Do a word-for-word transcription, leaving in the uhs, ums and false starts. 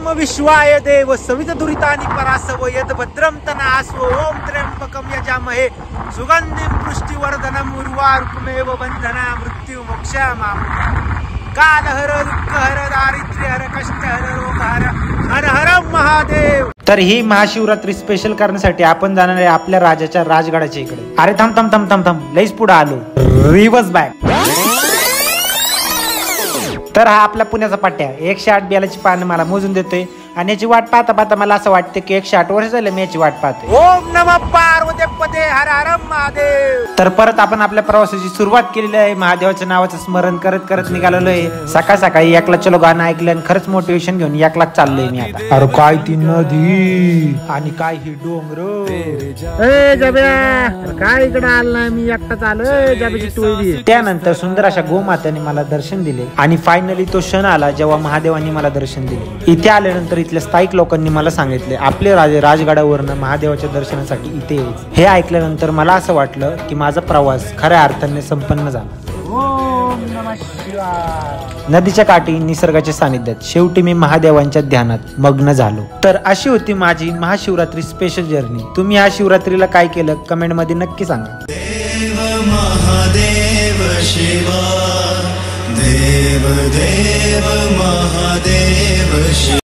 ओम विश्वाय देव सवित दुरितानि परासव यद भद्रम तनासव ओम त्र्यंबकम यजामहे सुगंधिम पुष्टिवर्धनम उर्वारुकमेव बंधना मृत्यु मोक्षामामृतम् कालहर दुःखहर दारिद्र्यहर कष्टहर रोगहर हर हर महादेव। तर ही महाशिवरात्री स्पेशल करण्यासाठी आपण जाणार आहे आपल्या राजाच्या राजगडाच्या इकडे। अरे थांब थांब थांब थांब थांब लईच पुढे आलो, रिव्हर्स बॅक। तर हा आपला पुण्याचा पट्ट्या एकशे आठ बेलाची पानं मला मोजून देतोय आणि याची वाट पाहता पाहता मला असं वाटतं की एकशे आठ वर्ष झाले मी याची वाट पाहतोय। ओम नमः पार्वती पते हर हर महादेव। तर परत आपण आपल्या प्रवासाची सुरुवात केलेली आहे, महादेवाच्या नावाचं स्मरण करत करत निघालेलो आहे। सकाळ सकाळी एक लाख चलो गाणं ऐकलं आणि खरंच मोटिवेशन घेऊन एक लाख चाललोय मी आता। अरे काय ती नदी आणि काय ही डोंगर, ए जब्या काय इकडे आला मी एकटाच आलोय जब्याची टोळी। त्यानंतर सुंदर अशा गोमातेने मला दर्शन दिले आणि फायनली तो क्षण आला जेव्हा महादेवांनी मला दर्शन दिले। इथे आल्यानंतर इथल्या स्थायिक लोकांनी मला सांगितले आपले राजे राजगडावरनं महादेवाच्या दर्शनासाठी इथे यायचे। हे ऐकल्यानंतर मला असं वाटलं की माझा प्रवास खऱ्या अर्थाने संपन्न झाला। ओम नमः शिवाय। नदीच्या काठी निसर्गाच्या सानिध्यात शेवटी मी महादेवांच्या ध्यानात मग्न झालो। तर अशी होती माझी महाशिवरात्री स्पेशल जर्नी। तुम्ही या शिवरात्रीला काय केलं कमेंट मध्ये नक्की सांगा। देव महादेव शिवा देव देव महादेव शिवा।